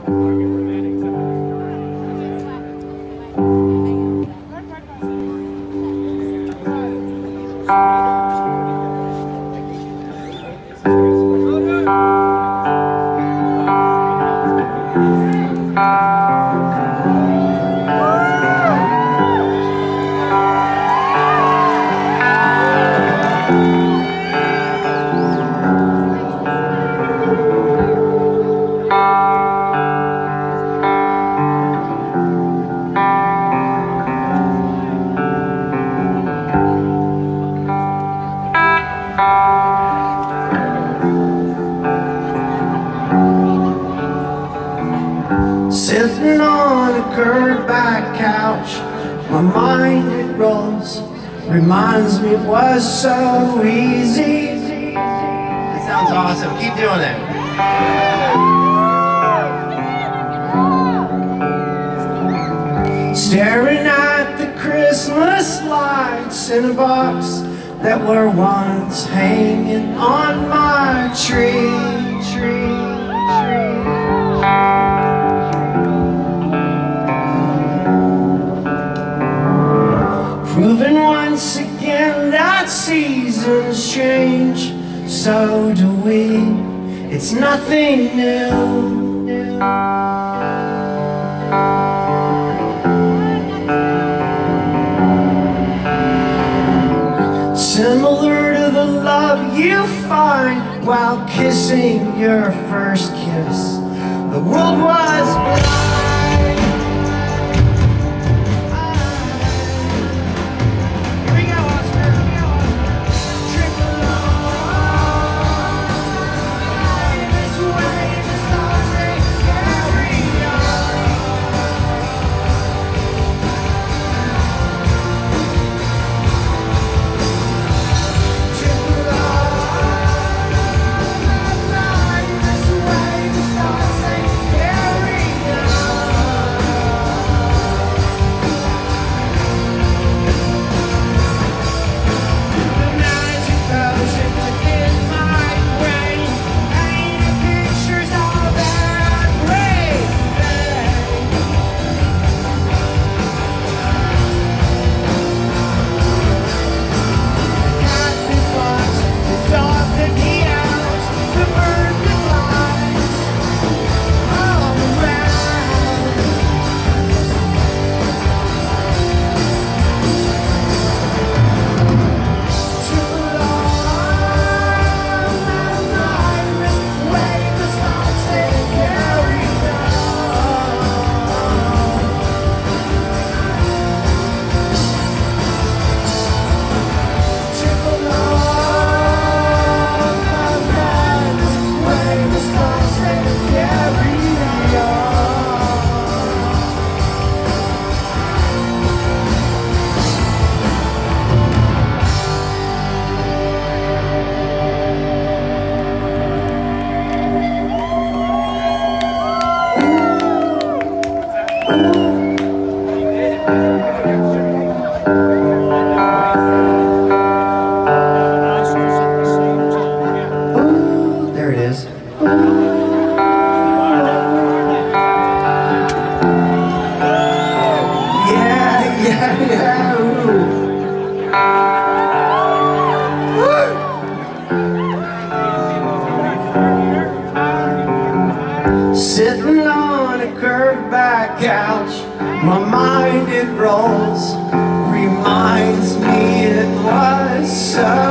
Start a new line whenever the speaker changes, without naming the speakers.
Sitting on a curved back couch, my mind it rolls, reminds me it was so easy. That sounds awesome, keep doing it. Staring at the Christmas lights in a box that were once hanging on my tree. Proving once again that seasons change, so do we, it's nothing new. Similar to the love you find while kissing your first kiss, the world was blind. There it is. Yeah. Sitting on a curved back couch, my mind it rolls, reminds me it was so